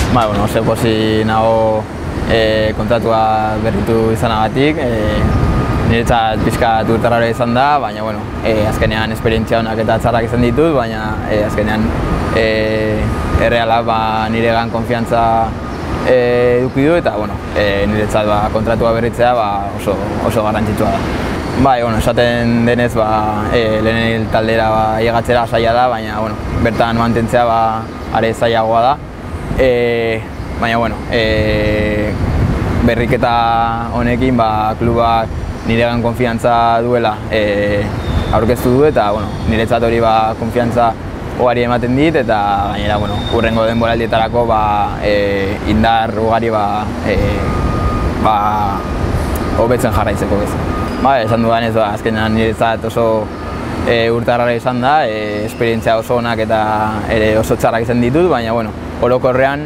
Bueno, oso pozik nago kontratua berritu izanagatik. Niretzat pixka urtarrara izan da, baina azkenean esperientzia honak eta txarrak izan ditut, baina azkenean erreala niregan konfiantza eduki du eta niretzat kontratua berritzea oso garrantzitsua da. Esaten denez lehen taldera llegatzera zaila da, baina bertan mantentzea are zailagoa da. Baina berriketa honekin klubak niregan konfiantza duela aurkeztu du eta niretzat hori konfiantza ugari ematen dit eta gainera hurrengo denboraldietarako indar ugari hobetzen jarraitzeko bezala. Esan dudanez azkenean niretzat oso urtarrara izan da, esperientzia oso onak eta ere oso txarrak izan ditut, baina orokorrean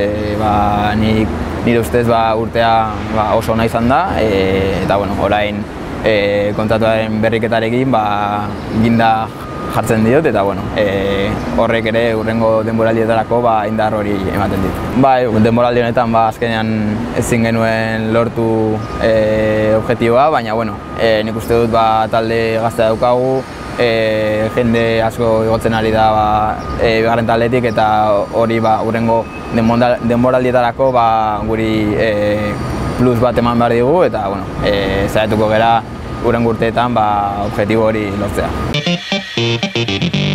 nire ustez urtea oso ona izan da eta orain kontratuaren berriketarekin ginda jartzen diot eta horrek ere hurrengo denboraldietarako indar hori ematen dit. Denboraldi honetan azkenean ezin genuen lortu objektiboa, baina nik uste dut talde gaztea daukagu, jende asko igotzen ari da bigarren taldetik eta hori hurrengo denboraldietarako guri plus bat eman behar digu eta saiatuko gara hurrengo urteetan objektibo hori lortzea.